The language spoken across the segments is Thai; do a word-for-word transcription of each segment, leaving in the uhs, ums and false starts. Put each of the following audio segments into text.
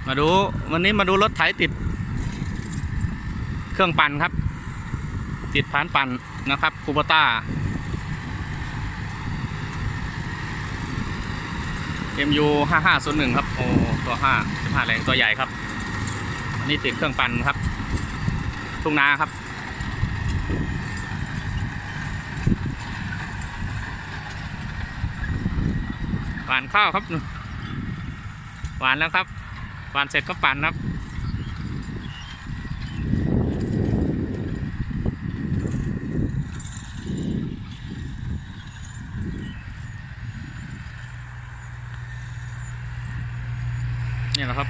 มาดูวันนี้มาดูรถไถติดเครื่องปั่นครับติดผานปั่นนะครับคูโบต้า เอ็ม ยู ห้าห้าศูนย์หนึ่ง ครับโอ้ตัวห้า สิบห้าแรงตัวใหญ่ครับอันนี้ติดเครื่องปั่นครับทุ่งนาครับหวานข้าวครับหวานแล้วครับหวานเสร็จก็ปั่นครับนี่แหละครับ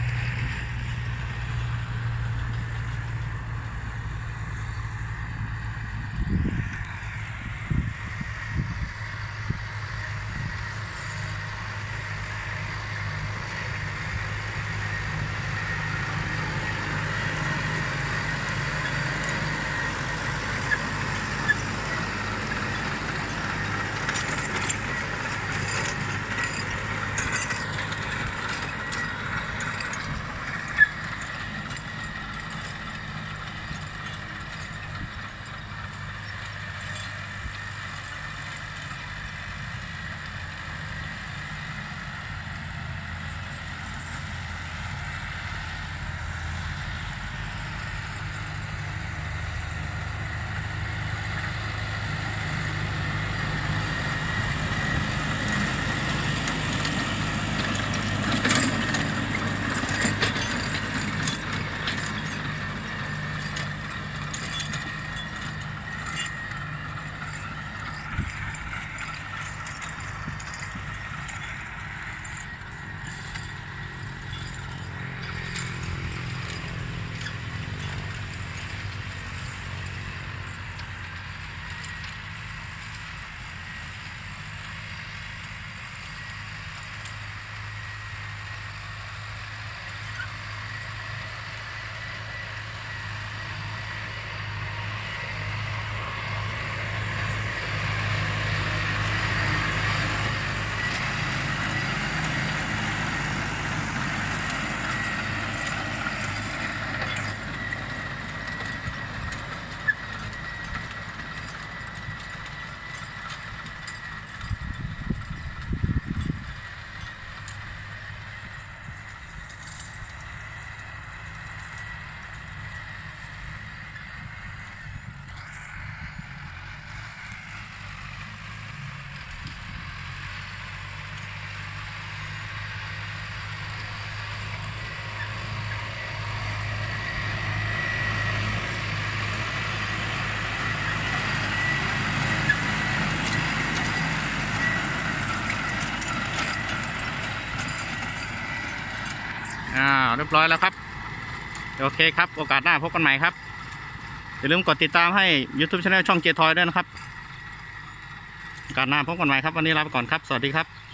อ่าเรียบร้อยแล้วครับโอเคครับโอกาสหน้าพบกันใหม่ครับอย่าลืมกดติดตามให้ YouTube Channel ช่องเจทอยด้วยนะครับโอกาสหน้าพบกันใหม่ครับวันนี้ลาไปก่อนครับสวัสดีครับ